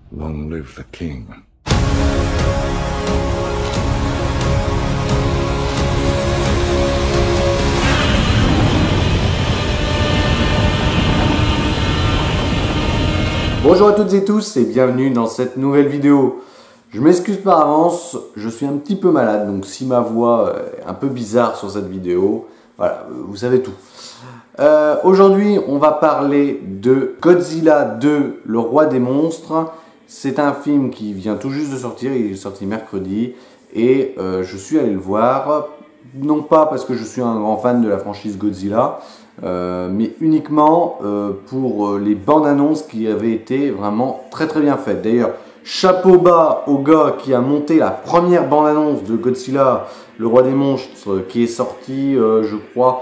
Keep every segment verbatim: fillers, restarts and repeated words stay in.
Long live the king. Bonjour à toutes et tous et bienvenue dans cette nouvelle vidéo. Je m'excuse par avance, je suis un petit peu malade, donc si ma voix est un peu bizarre sur cette vidéo, voilà, vous savez tout. Euh, Aujourd'hui, on va parler de Godzilla deux, le roi des monstres. C'est un film qui vient tout juste de sortir, il est sorti mercredi, et euh, je suis allé le voir, non pas parce que je suis un grand fan de la franchise Godzilla, Euh, mais uniquement euh, pour les bandes annonces qui avaient été vraiment très très bien faites. D'ailleurs, chapeau bas au gars qui a monté la première bande annonce de Godzilla, le roi des monstres, qui est sorti, euh, je crois,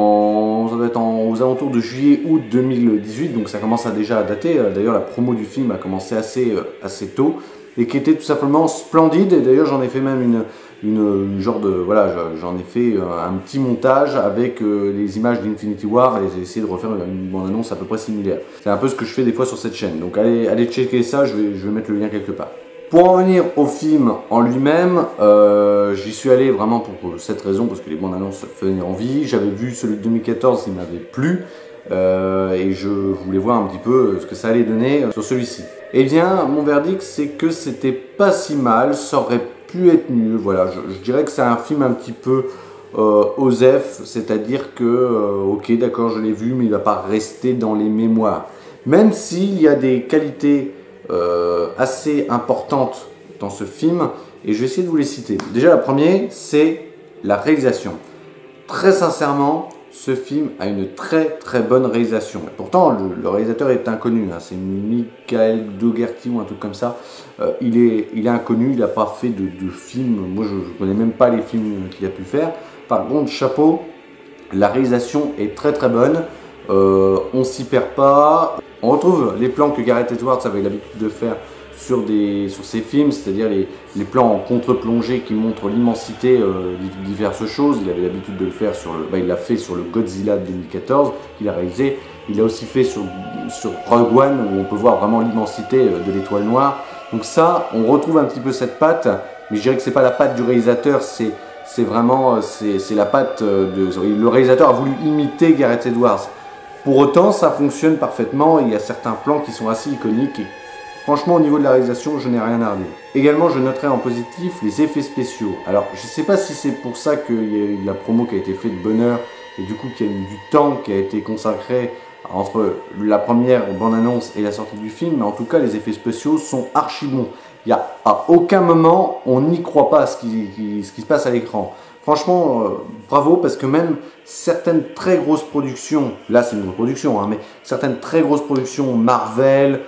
en, ça doit être en, aux alentours de juillet-août deux mille dix-huit, donc ça commence à déjà à dater. D'ailleurs, la promo du film a commencé assez, euh, assez tôt et qui était tout simplement splendide. Et d'ailleurs, j'en ai fait même une Une, une genre de voilà, j'en ai fait un petit montage avec euh, les images d'Infinity War et j'ai essayé de refaire une bande-annonce à peu près similaire. C'est un peu ce que je fais des fois sur cette chaîne, donc allez, allez checker ça, je vais, je vais mettre le lien quelque part. Pour en venir au film en lui-même, euh, j'y suis allé vraiment pour cette raison, parce que les bandes annonces faisaient envie. J'avais vu celui de deux mille quatorze, il m'avait plu, euh, et je voulais voir un petit peu ce que ça allait donner sur celui-ci. Eh bien, mon verdict, c'est que c'était pas si mal, ça aurait pu être mieux. Voilà, je, je dirais que c'est un film un petit peu euh, osef, c'est-à-dire que, euh, ok, d'accord, je l'ai vu, mais il va pas rester dans les mémoires. Même s'il y a des qualités euh, assez importantes dans ce film, et je vais essayer de vous les citer. Déjà, la première, c'est la réalisation. Très sincèrement, ce film a une très très bonne réalisation. Et pourtant, le, le réalisateur est inconnu, hein. C'est Michael Dougherty ou un truc comme ça. Euh, il, est, il est inconnu, il n'a pas fait de, de film. Moi, je ne connais même pas les films qu'il a pu faire. Par contre, chapeau, la réalisation est très très bonne. Euh, on ne s'y perd pas. On retrouve les plans que Gareth Edwards avait l'habitude de faire sur, des, sur ses films, c'est-à-dire les, les plans en contre-plongée qui montrent l'immensité euh, de diverses choses. Il avait l'habitude de le faire sur le, bah, il l'a fait sur le Godzilla de deux mille quatorze qu'il a réalisé. Il l'a aussi fait sur, sur Rogue One où on peut voir vraiment l'immensité de l'étoile noire. Donc ça, on retrouve un petit peu cette patte, mais je dirais que c'est pas la patte du réalisateur, c'est c'est vraiment c'est la patte de le réalisateur a voulu imiter Gareth Edwards. Pour autant, ça fonctionne parfaitement. Il y a certains plans qui sont assez iconiques. Et franchement, au niveau de la réalisation, je n'ai rien à redire. Également, je noterai en positif les effets spéciaux. Alors, je ne sais pas si c'est pour ça qu'il y a eu la promo qui a été faite de bonne heure et du coup qu'il y a eu du temps qui a été consacré entre la première bande-annonce et la sortie du film, mais en tout cas, les effets spéciaux sont archi bons. Il n'y a à aucun moment, on n'y croit pas à ce qui, qui, ce qui se passe à l'écran. Franchement, euh, bravo, parce que même certaines très grosses productions, là c'est une grosse production, hein, mais certaines très grosses productions Marvel,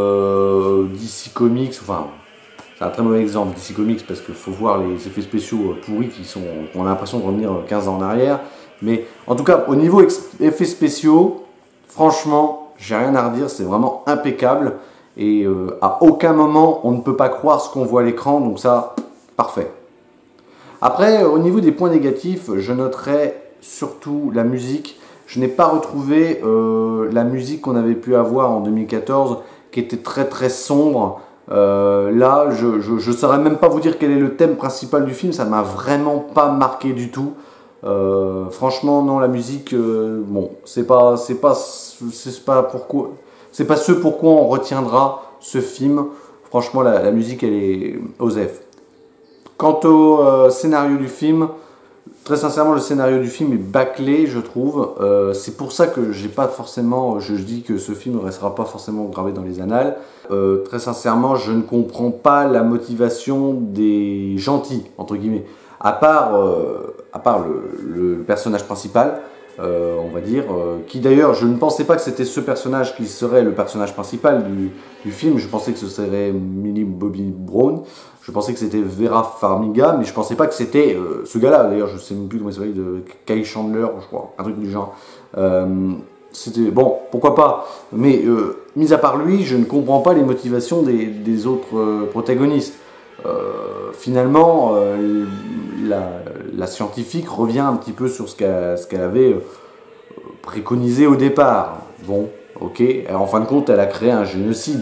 euh, D C Comics, enfin, c'est un très mauvais exemple, D C Comics, parce qu'il faut voir les effets spéciaux pourris qui sont, on a l'impression de revenir quinze ans en arrière. Mais en tout cas, au niveau effets spéciaux, franchement, j'ai rien à redire, c'est vraiment impeccable. Et euh, à aucun moment, on ne peut pas croire ce qu'on voit à l'écran, donc ça, parfait. Après, au niveau des points négatifs, je noterai surtout la musique. Je n'ai pas retrouvé euh, la musique qu'on avait pu avoir en deux mille quatorze, qui était très très sombre. Euh, là, je ne saurais même pas vous dire quel est le thème principal du film, ça ne m'a vraiment pas marqué du tout. Euh, franchement, non, la musique, euh, bon, c'est pas, c'est pas, c'est pas pourquoi, c'est pas ce pourquoi on retiendra ce film. Franchement, la, la musique, elle est osef. Quant au euh, scénario du film, très sincèrement, le scénario du film est bâclé, je trouve. Euh, c'est pour ça que j'ai pas forcément, je, je dis que ce film ne restera pas forcément gravé dans les annales. Euh, très sincèrement, je ne comprends pas la motivation des gentils, entre guillemets. À part, euh, à part le, le personnage principal, euh, on va dire, euh, qui d'ailleurs, je ne pensais pas que c'était ce personnage qui serait le personnage principal du, du film. Je pensais que ce serait Millie Bobby Brown. Je pensais que c'était Vera Farmiga, mais je pensais pas que c'était euh, ce gars-là. D'ailleurs, je sais même plus comment il s'appelle, de Kyle Chandler, je crois, un truc du genre. Euh, c'était bon, pourquoi pas. Mais euh, mis à part lui, je ne comprends pas les motivations des, des autres euh, protagonistes. Euh, finalement, euh, la, la scientifique revient un petit peu sur ce qu'elle ce qu'elle avait euh, préconisé au départ. Bon, ok. En fin de compte, elle a créé un génocide.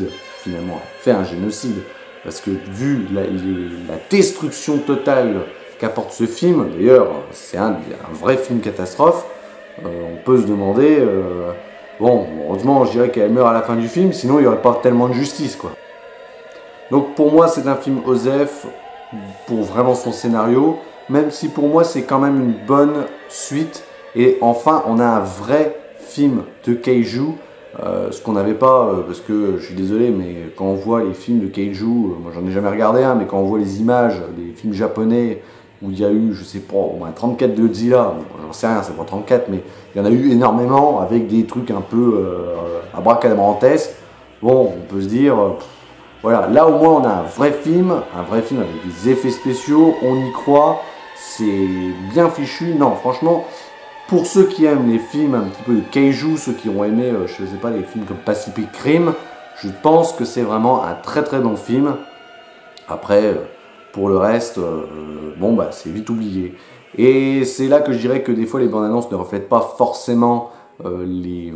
finalement fait un génocide. Parce que vu la, la destruction totale qu'apporte ce film, d'ailleurs c'est un, un vrai film catastrophe, euh, on peut se demander, euh, bon heureusement je dirais qu'elle meurt à la fin du film, sinon il n'y aurait pas tellement de justice quoi. Donc pour moi c'est un film Osef pour vraiment son scénario, même si pour moi c'est quand même une bonne suite, et enfin on a un vrai film de kaiju. Euh, ce qu'on n'avait pas, euh, parce que je suis désolé, mais quand on voit les films de kaiju, euh, moi j'en ai jamais regardé un, mais quand on voit les images des films japonais où il y a eu, je sais pas, au moins trente-quatre de Godzilla, bon, j'en sais rien, c'est pas trente-quatre, mais il y en a eu énormément avec des trucs un peu euh, abracadabrantesques. Bon, on peut se dire, euh, pff, voilà, là au moins on a un vrai film, un vrai film avec des effets spéciaux, on y croit, c'est bien fichu, non, franchement. Pour ceux qui aiment les films un petit peu de kaiju, ceux qui ont aimé, euh, je sais pas, les films comme Pacific Rim, je pense que c'est vraiment un très très bon film. Après, euh, pour le reste, euh, bon bah c'est vite oublié. Et c'est là que je dirais que des fois les bandes annonces ne reflètent pas forcément euh, les,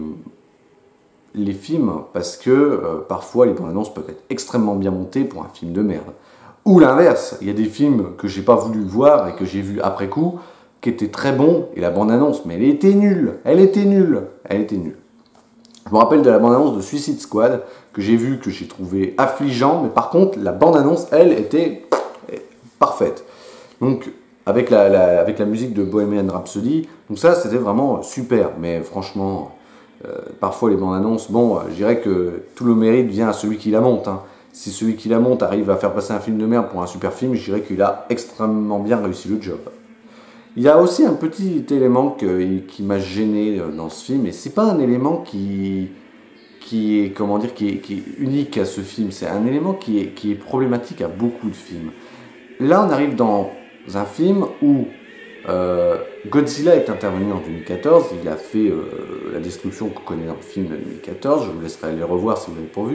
les films, parce que euh, parfois les bandes annonces peuvent être extrêmement bien montées pour un film de merde. Ou l'inverse, il y a des films que j'ai pas voulu voir et que j'ai vu après coup, qui était très bon, et la bande-annonce, mais elle était nulle, elle était nulle, elle était nulle. Je me rappelle de la bande-annonce de Suicide Squad, que j'ai vu, que j'ai trouvé affligeant, mais par contre, la bande-annonce, elle, était parfaite. Donc, avec la, la, avec la musique de Bohemian Rhapsody, donc ça, c'était vraiment super, mais franchement, euh, parfois les bandes-annonces, bon, je dirais que tout le mérite vient à celui qui la monte, hein. Si celui qui la monte arrive à faire passer un film de merde pour un super film, je dirais qu'il a extrêmement bien réussi le job. Il y a aussi un petit élément que, qui m'a gêné dans ce film, et c'est pas un élément qui, qui est, comment dire, qui est, qui est unique à ce film, c'est un élément qui est, qui est problématique à beaucoup de films. Là, on arrive dans un film où euh, Godzilla est intervenu en deux mille quatorze, il a fait euh, la destruction qu'on connaît dans le film de deux mille quatorze, je vous laisserai aller revoir si vous l'avez pas vu,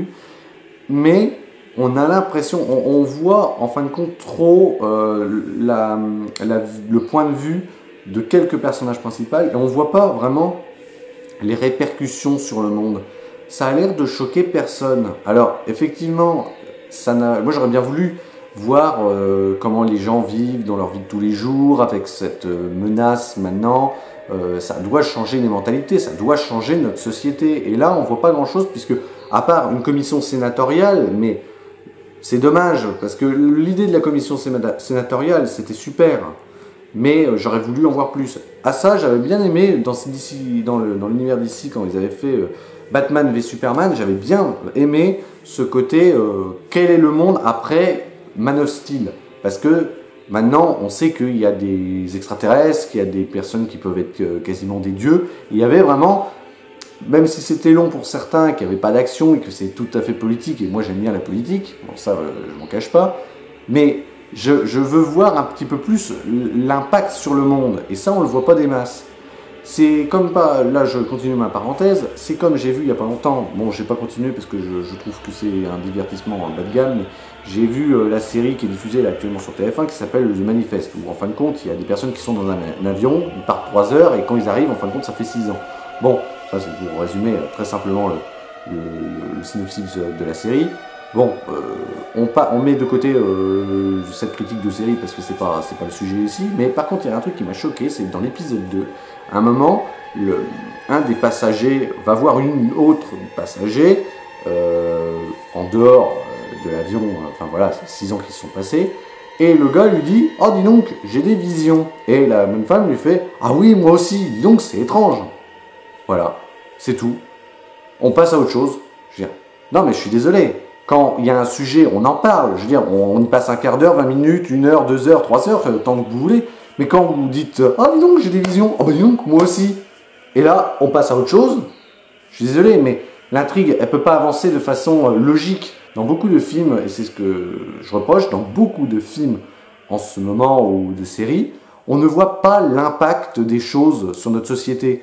mais on a l'impression, on, on voit en fin de compte trop euh, la, la, le point de vue de quelques personnages principaux, et on ne voit pas vraiment les répercussions sur le monde. Ça a l'air de choquer personne. Alors effectivement, ça n'a, moi j'aurais bien voulu voir euh, comment les gens vivent dans leur vie de tous les jours, avec cette euh, menace maintenant. Euh, ça doit changer les mentalités, ça doit changer notre société. Et là, on ne voit pas grand-chose, puisque, à part une commission sénatoriale, mais c'est dommage, parce que l'idée de la commission sénatoriale, c'était super, mais j'aurais voulu en voir plus. À ça, j'avais bien aimé, dans, dans l'univers D C, quand ils avaient fait euh, Batman v Superman, j'avais bien aimé ce côté, euh, quel est le monde après Man of Steel? Parce que maintenant, on sait qu'il y a des extraterrestres, qu'il y a des personnes qui peuvent être euh, quasiment des dieux. Il y avait vraiment... Même si c'était long pour certains, qu'il n'y avait pas d'action et que c'est tout à fait politique, et moi j'aime bien la politique, bon ça euh, je m'en cache pas, mais je, je veux voir un petit peu plus l'impact sur le monde, et ça on le voit pas des masses. C'est comme pas, là je continue ma parenthèse, c'est comme j'ai vu il y a pas longtemps, bon j'ai pas continué parce que je, je trouve que c'est un divertissement bas de gamme, mais j'ai vu euh, la série qui est diffusée là, actuellement sur T F un qui s'appelle The Manifest, où en fin de compte il y a des personnes qui sont dans un, un avion, ils partent trois heures, et quand ils arrivent en fin de compte ça fait six ans. Bon, ça c'est pour résumer euh, très simplement le, le, le synopsis de, de la série. Bon, euh, on, pa, on met de côté euh, cette critique de série parce que c'est pas, c'est pas le sujet ici, mais par contre il y a un truc qui m'a choqué, c'est que dans l'épisode deux, à un moment, le, un des passagers va voir une autre passager euh, en dehors de l'avion, enfin voilà, c'est six ans qui se sont passés, et le gars lui dit « Oh dis donc, j'ai des visions !» Et la même femme lui fait « Ah oui, moi aussi, dis donc, c'est étrange !» Voilà, c'est tout. On passe à autre chose. Je veux dire, non mais je suis désolé, quand il y a un sujet, on en parle. Je veux dire, on, on y passe un quart d'heure, vingt minutes, une heure, deux heures, trois heures, le temps que vous voulez. Mais quand vous dites « Ah dis donc, j'ai des visions !»« Ah bah dis donc, moi aussi !» Et là, on passe à autre chose. Je suis désolé, mais l'intrigue, elle peut pas avancer de façon logique. Dans beaucoup de films, et c'est ce que je reproche, dans beaucoup de films en ce moment ou de séries, on ne voit pas l'impact des choses sur notre société.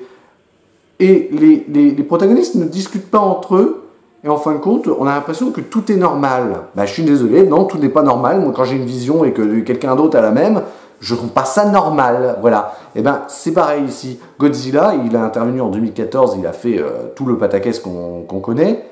Et les, les, les protagonistes ne discutent pas entre eux, et en fin de compte, on a l'impression que tout est normal. Bah, je suis désolé, non, tout n'est pas normal. Moi, quand j'ai une vision et que quelqu'un d'autre a la même, je trouve pas ça normal. Voilà. Et ben, c'est pareil ici. Godzilla, il a intervenu en deux mille quatorze, il a fait euh, tout le pataquès qu'on qu'on connaît,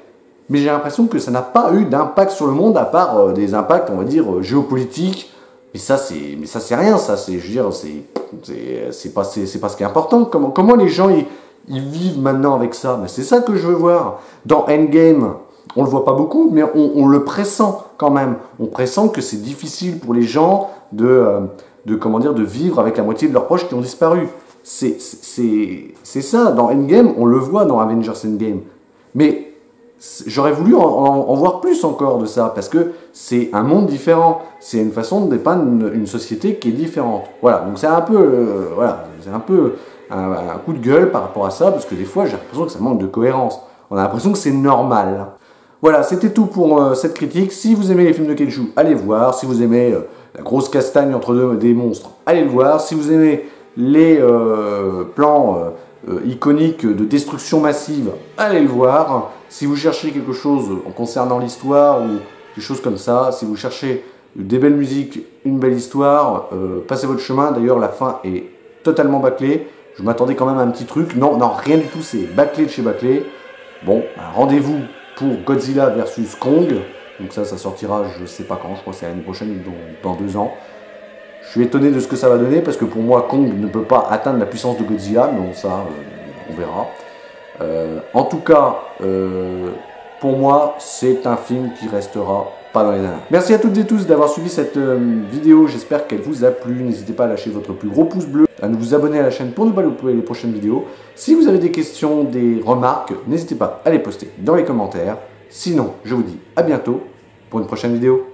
mais j'ai l'impression que ça n'a pas eu d'impact sur le monde, à part euh, des impacts, on va dire, euh, géopolitiques. Mais ça, c'est, mais ça, c'est rien, ça, c'est, je veux dire, c'est, c'est, c'est pas, c'est, c'est pas ce qui est important. Comment, comment les gens, ils, ils vivent maintenant avec ça? Mais c'est ça que je veux voir. Dans Endgame, on le voit pas beaucoup, mais on, on le pressent quand même. On pressent que c'est difficile pour les gens de, euh, de, comment dire, de vivre avec la moitié de leurs proches qui ont disparu. C'est, c'est, c'est ça. Dans Endgame, on le voit dans Avengers Endgame. Mais j'aurais voulu en, en, en voir plus encore de ça, parce que c'est un monde différent, c'est une façon de dépeindre une, une société qui est différente. Voilà, donc c'est un peu, euh, voilà, c'est un peu un, un coup de gueule par rapport à ça, parce que des fois j'ai l'impression que ça manque de cohérence. On a l'impression que c'est normal. Voilà, c'était tout pour euh, cette critique. Si vous aimez les films de Kaiju, allez voir. Si vous aimez euh, la grosse castagne entre deux, des monstres, allez le voir. Si vous aimez les euh, plans euh, Euh, iconique de destruction massive, allez le voir. Si vous cherchez quelque chose en concernant l'histoire ou des choses comme ça, si vous cherchez des belles musiques, une belle histoire, euh, passez votre chemin. D'ailleurs, la fin est totalement bâclée. Je m'attendais quand même à un petit truc. Non, non, rien du tout, c'est bâclé de chez bâclé. Bon, rendez-vous pour Godzilla versus Kong. Donc ça, ça sortira, je sais pas quand, je crois que c'est l'année prochaine, dans, dans deux ans. Je suis étonné de ce que ça va donner, parce que pour moi, Kong ne peut pas atteindre la puissance de Godzilla, mais bon, ça, euh, on verra. Euh, en tout cas, euh, pour moi, c'est un film qui restera pas dans les années. Merci à toutes et tous d'avoir suivi cette euh, vidéo, j'espère qu'elle vous a plu. N'hésitez pas à lâcher votre plus gros pouce bleu, à vous abonner à la chaîne pour ne pas louper les prochaines vidéos. Si vous avez des questions, des remarques, n'hésitez pas à les poster dans les commentaires. Sinon, je vous dis à bientôt pour une prochaine vidéo.